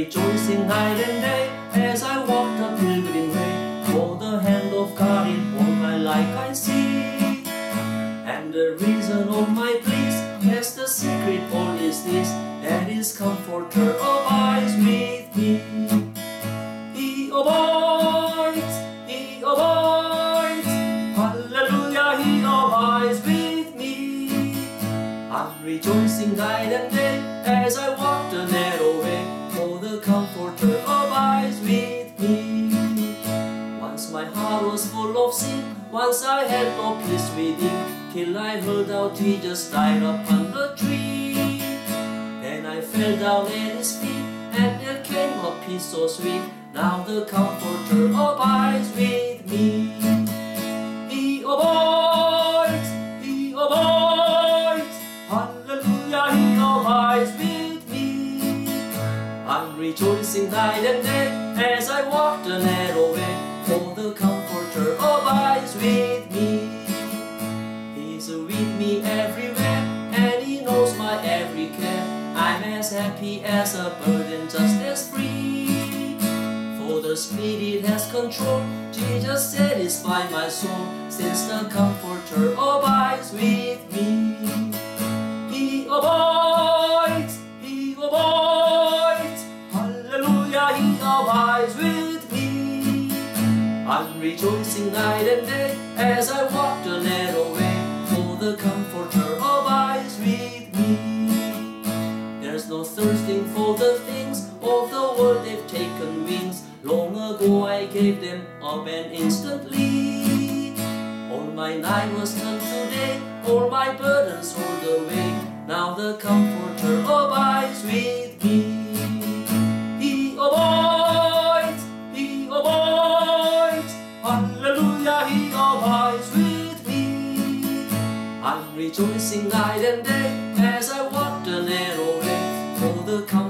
rejoicing night and day as I walk the pilgrim way. For the hand of God in all my life I see, and the reason of my bliss, yes, the secret all is this, that His Comforter abides with me. He abides, He abides, hallelujah, He abides with me. I'm rejoicing night and day as I walk the narrow way, for the Comforter abides with me. Once my heart was full of sin, once I had no peace within, till I heard how Jesus died upon the tree. Then I fell down at His feet, and there came a peace so sweet. Now the Comforter abides with me. He abides, He abides, hallelujah, He abides with me. I'm rejoicing night and day as I walk the narrow way, for the Comforter abides with me. He's with me everywhere, and He knows my every care. I'm as happy as a bird and just as free, for the Spirit has control. Jesus satisfies my soul, since the Comforter abides with me. He abides, He abides, hallelujah, He abides with me. I'm rejoicing night and day as I walk the narrow way, for the Comforter abides with me. There's no thirsting for the things of the world, they've taken wings. Long ago I gave them up, and instantly all my night was turned to day, all my burdens rolled away. Now the Comforter abides with me. He abides, He abides, hallelujah, He abides with me. I'm rejoicing night and day as I walk the narrow way, for the Comforter